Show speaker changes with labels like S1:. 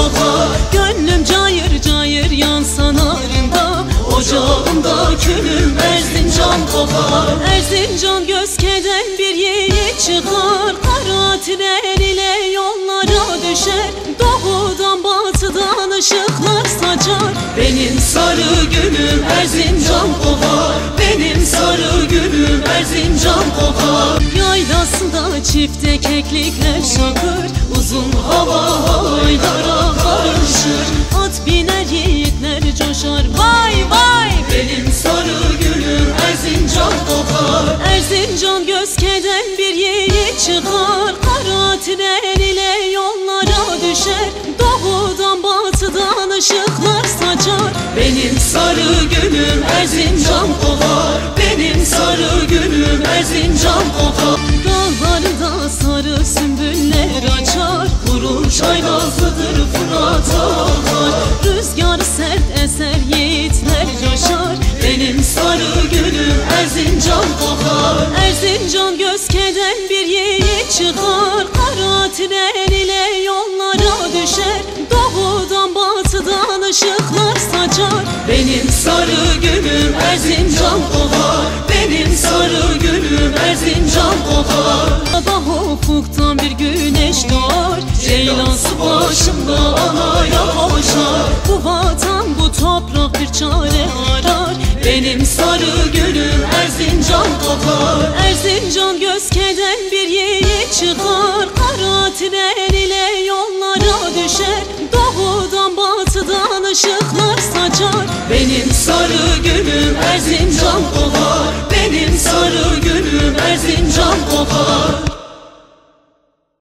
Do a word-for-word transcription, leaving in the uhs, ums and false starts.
S1: kokar. Gönlüm cayır cayır yansan arında, ocağımda külüm Erzincan kokar. Erzincan Gözke'den bir yiğit çıkar, kara tren ile yollara düşer. Doğudan batıdan ışıklar saçar. Benim sarı gülüm Erzincan kokar, benim sarı gülüm Erzincan kokar. Yaylasında çifte keklikler şakır, uzun hava haylara karışır. At biner yiğitler coşar, vay vay. Benim sarı gülüm Erzincan kokar. Erzincan Gözke'den bir yiğit çıkar, kara tren ile yollara düşer. Doğudan batıdan ışıklar saçar. Benim sarı gülüm Erzincan kokar, benim sarı gülüm Erzincan kokar. Dağlarda sarı sümbüller açar, kuru çaylazlıdır Fırat akar. Rüzgar sert eser yiğitler coşar. Benim sarı gülüm Erzincan kokar. Erzincan Gözke'den bir yiğit çıkar, kara tren ile yollara düşer. Doğudan batıdan ışıklar saçar. Benim sarı gülüm Erzincan kokar, benim sarı gülüm Erzincan kokar. Sabah ufuktan bir güneş doğar, ceylan su başımda anaya koşar. Bu vatan bu toprak bir çare arar. Benim sarı gülüm Erzincan kokar. Erzincan Gözke'den bir yiğit çıkar, kara tren ile yollara düşer. Doğudan batıdan ışıklar saçar. Benim sarı gülüm Erzincan kokar, benim sarı gülüm Erzincan kokar.